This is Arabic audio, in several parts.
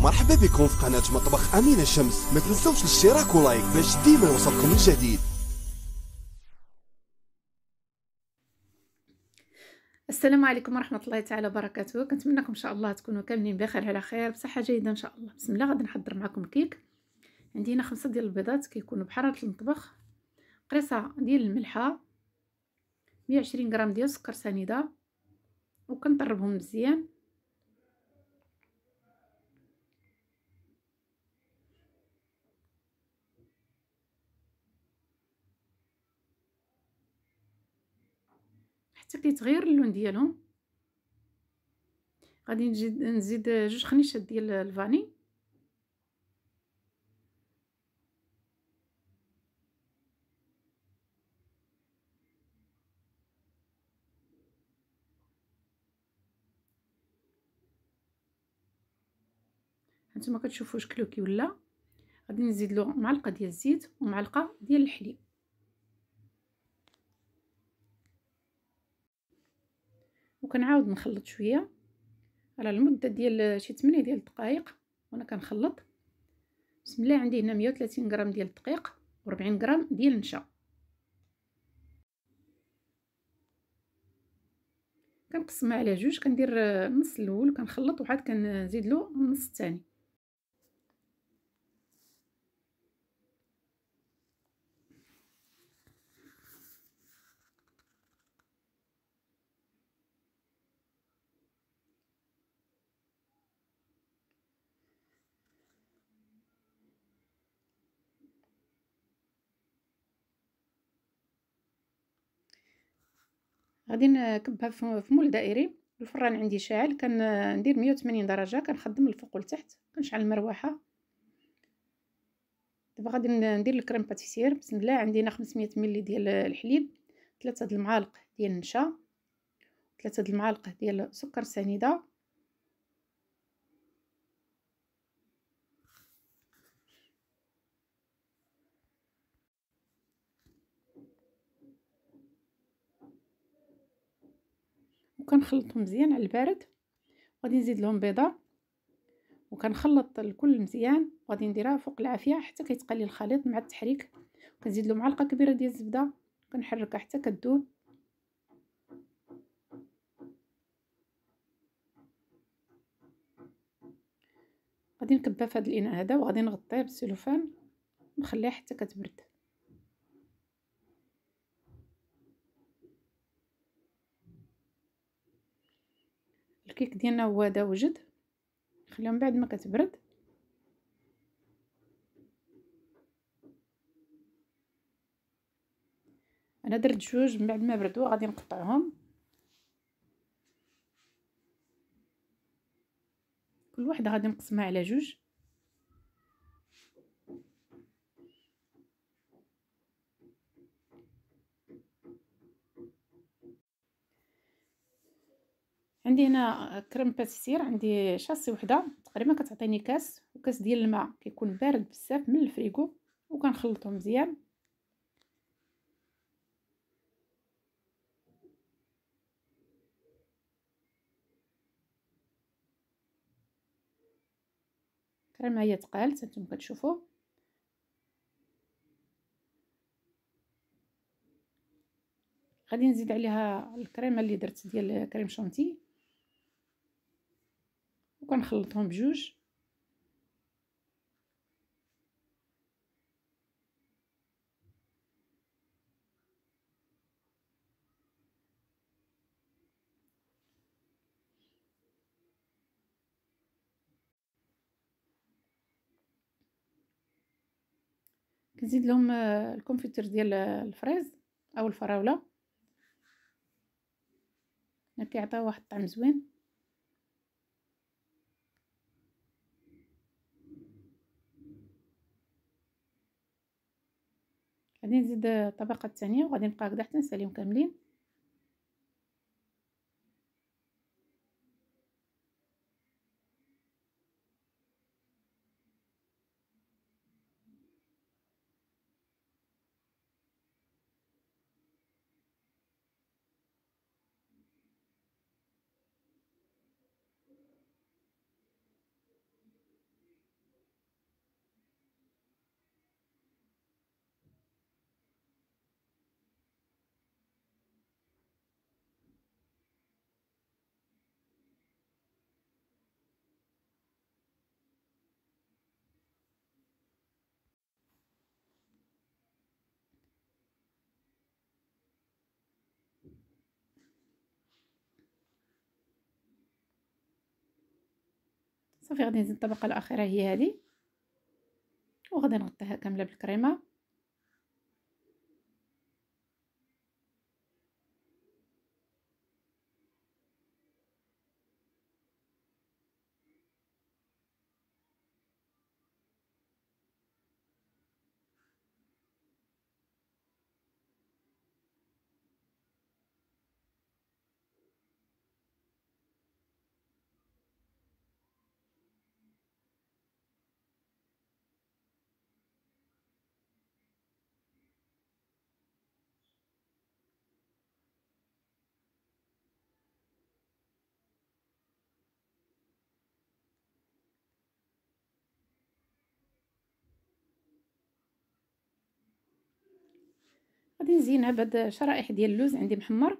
مرحبا بكم في قناة مطبخ أمينة شمس. ما تنسوش الاشتراك ولايك باش ديما يوصلكم الجديد. السلام عليكم ورحمه الله تعالى وبركاته. كنتمنىكم ان شاء الله تكونوا كاملين بخير على خير بصحه جيده ان شاء الله. بسم الله غادي نحضر معكم كيك. عندي هنا 5 ديال البيضات كيكونوا بحراره المطبخ، قريصه ديال الملحه، 120 غرام ديال السكر سنيده، وكنطربهم مزيان. حتى كيتغير اللون ديالهم. غادي نزيد 2 خنيشات ديال الفاني، هانتوما كتشوفوا شكلو كي ولا. غادي نزيد له معلقه ديال الزيت ومعلقه ديال الحليب، وكنعاود نخلط شويه على المده ديال شي 8 ديال الدقائق وانا كنخلط. بسم الله. عندي هنا 130 غرام ديال الدقيق و40 غرام ديال النشا. كنقسمها على جوج، كندير النص الاول كنخلط وعاد كنزيد له النص الثاني. غادي نكبها في مول دائري. الفران عندي شاعل، كندير 180 درجه، كنخدم الفوق والتحت، كنشعل المروحه. دابا غادي ندير الكريم باتيسير. بسم الله. عندي هنا 500 ملي ديال الحليب، 3 د المعالق ديال النشا، 3 د المعالق ديال سكر سنيده، وكنخلطهم مزيان على البارد. غادي نزيد لهم بيضه وكنخلط الكل مزيان، وغادي نديرها فوق العافيه حتى كيتقلي الخليط مع التحريك. كنزيد له معلقه كبيره ديال الزبده، كنحركها حتى كتذوب. غادي نكبها في هذا الاناء هذا وغادي نغطيه بالسلوفان ونخليها حتى كتبرد. الكيك ديالنا هو هذا وجد، نخليهم بعد ما كتبرد. انا درت جوج، من بعد ما بردوا غادي نقطعهم. كل وحده غادي نقسمها على جوج. عندي هنا كريم باتيسير، عندي شاصي وحده تقريبا كتعطيني كاس، وكاس ديال الماء كيكون بارد بزاف من الفريغو، وكنخلطهم مزيان. كريمه هي تقال نتوما كتشوفوا. غادي نزيد عليها الكريمه اللي درت ديال كريم شونتي، وكنخلطهم بجوج. كنزيد لهم الكونفيتور ديال الفريز او الفراوله، كيعطيو واحد الطعم زوين. غادي نزيد الطبقه الثانيه وغادي نبقى هكذا حتى نساليهم كاملين. صافي غادي نزيد الطبقه الاخيره هي هذه، وغادي نغطيها كامله بالكريمه. غادي نزينها بهاد شرائح ديال اللوز عندي محمر.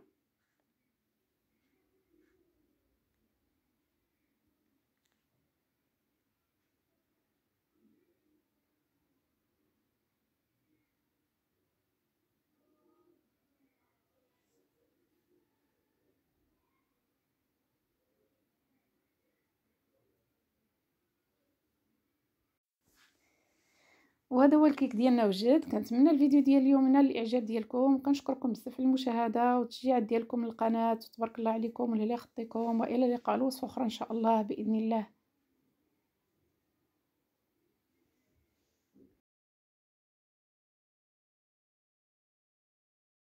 وهذا هو الكيك ديالنا وجد. كنتمنى الفيديو ديال اليوم ينال الاعجاب ديالكم، وكنشكركم بزاف على المشاهده والتشجيعات ديالكم للقناه، وتبارك الله عليكم ولله خطيكم، والى اللقاء الوصفه اخرى ان شاء الله باذن الله.